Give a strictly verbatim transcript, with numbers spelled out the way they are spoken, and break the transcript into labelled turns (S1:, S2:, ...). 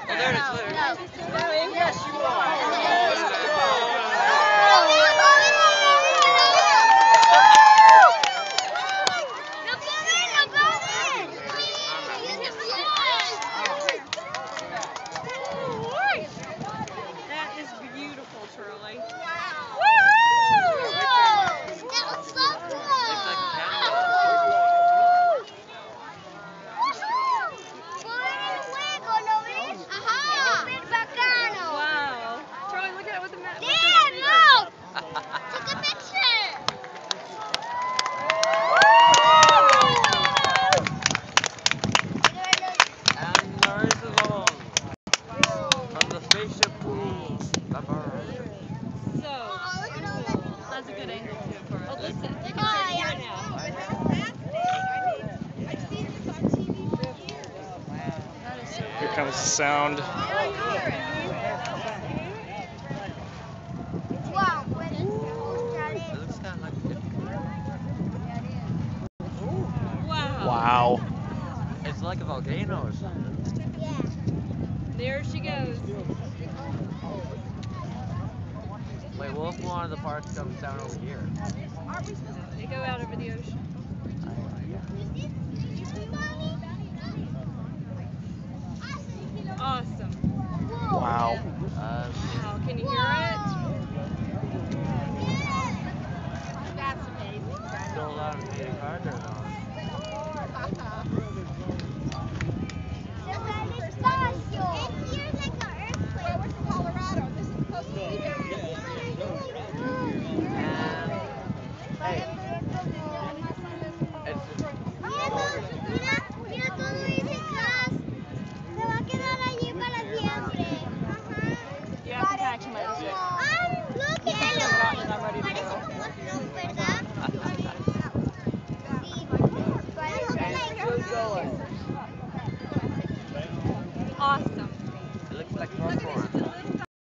S1: Oh, there it is. There it is.
S2: Yes, you are.
S3: That is beautiful, Charlie.
S1: Looks like
S3: Wow. Charlie, look at it with the map.
S4: Take a picture!
S1: And there is the ball from the spaceship pool. The bird.
S3: So, that's a good angle too for us. Oh, listen, you can
S4: Oh,
S3: see
S4: yeah.
S3: it now. That is so
S2: Here comes the sound.
S4: Wow.
S1: It looks kind of like it.
S3: Wow.
S2: Wow.
S1: It's like a volcano or something.
S4: Yeah.
S3: There she goes.
S1: Wait, what if one of the parts comes down over here?
S3: They go out over the ocean. Awesome.
S2: Wow.
S1: Uh,
S3: Wow, can you hear it?
S4: That's amazing.
S1: still allowed to be a card or not?